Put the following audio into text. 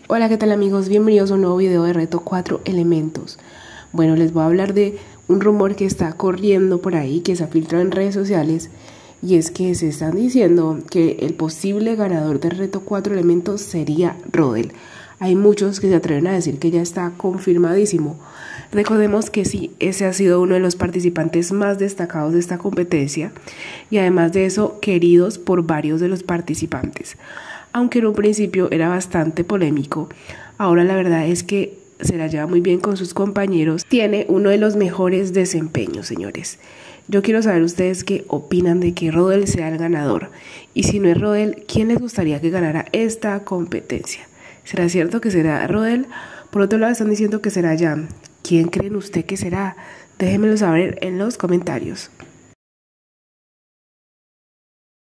Hola, ¿qué tal amigos? Bienvenidos a un nuevo video de reto 4 elementos. Bueno, les voy a hablar de un rumor que está corriendo por ahí, que se ha filtrado en redes sociales, y es que se están diciendo que el posible ganador del reto 4 elementos sería Rodel. Hay muchos que se atreven a decir que ya está confirmadísimo. Recordemos que sí, ese ha sido uno de los participantes más destacados de esta competencia y además de eso, queridos por varios de los participantes. Aunque en un principio era bastante polémico, ahora la verdad es que se la lleva muy bien con sus compañeros. Tiene uno de los mejores desempeños, señores. Yo quiero saber ustedes qué opinan de que Rodel sea el ganador. Y si no es Rodel, ¿quién les gustaría que ganara esta competencia? ¿Será cierto que será Rodel? Por otro lado están diciendo que será Jam. ¿Quién creen usted que será? Déjenmelo saber en los comentarios.